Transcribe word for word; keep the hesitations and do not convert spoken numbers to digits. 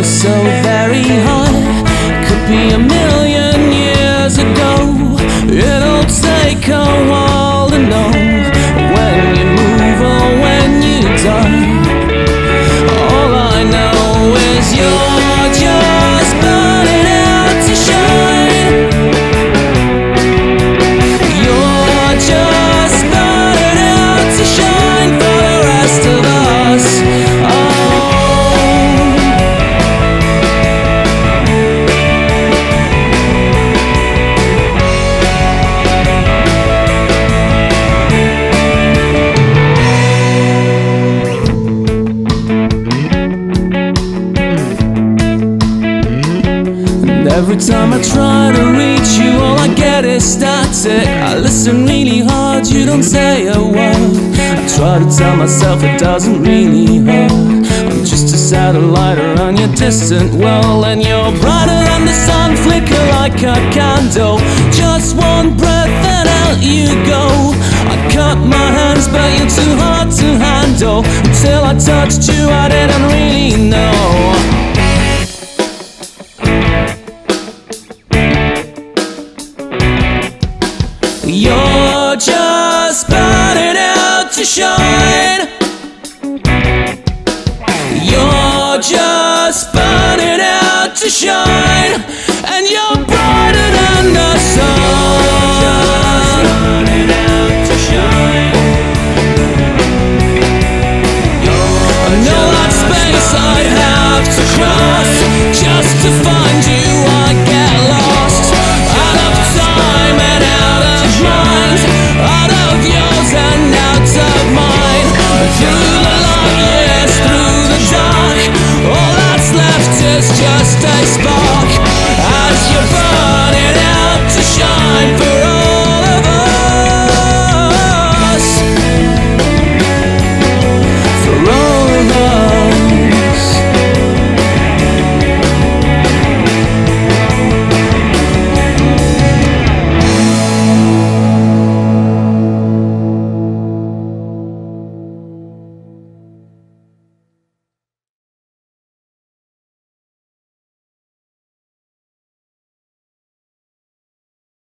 you're so very hot. Could be a million years ago. It'll take a while to know when you move or when you die. All I know is you're just burning out to shine. You're just burning out to shine for the rest of us. Every time I try to reach you, all I get is static. I listen really hard, you don't say a word. I try to tell myself it doesn't really hurt. I'm just a satellite around your distant world, and you're brighter than the sun, flicker like a candle. Just one breath and out you go. I cut my hands but you're too hard to handle. Until I touched you I didn't really know. You're just burning out to shine. You're just burning out to shine. And you're brighter than the sun.